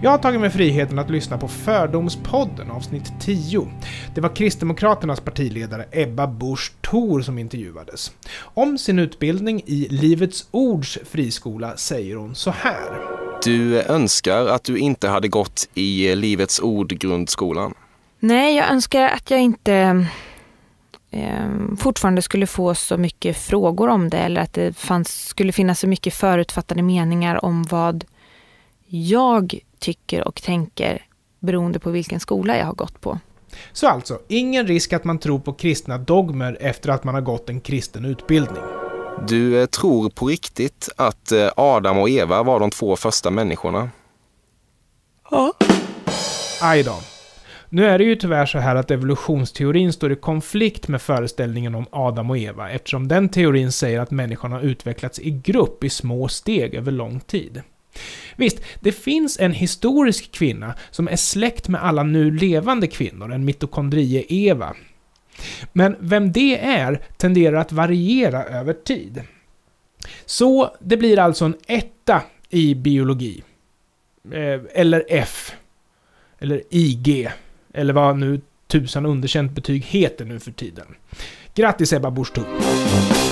Jag har tagit mig friheten att lyssna på Fördomspodden avsnitt 10. Det var Kristdemokraternas partiledare Ebba Busch Thor som intervjuades. Om sin utbildning i Livets Ords friskola säger hon så här. Du önskar att du inte hade gått i Livets Ord grundskolan? Nej, jag önskar att jag inte fortfarande skulle få så mycket frågor om det, eller att det skulle finnas så mycket förutfattade meningar om vad jag tycker och tänker beroende på vilken skola jag har gått på. Så alltså, ingen risk att man tror på kristna dogmer efter att man har gått en kristen utbildning. Du tror på riktigt att Adam och Eva var de 2 första människorna? Ja. Aj då. Nu är det ju tyvärr så här att evolutionsteorin står i konflikt med föreställningen om Adam och Eva, eftersom den teorin säger att människan har utvecklats i grupp i små steg över lång tid. Visst, det finns en historisk kvinna som är släkt med alla nu levande kvinnor, en mitokondrie-Eva. Men vem det är tenderar att variera över tid. Så det blir alltså en 1 i biologi. Eller F. Eller IG. Eller vad nu 1000 underkänt betyg heter nu för tiden. Grattis Ebba Busch Thor.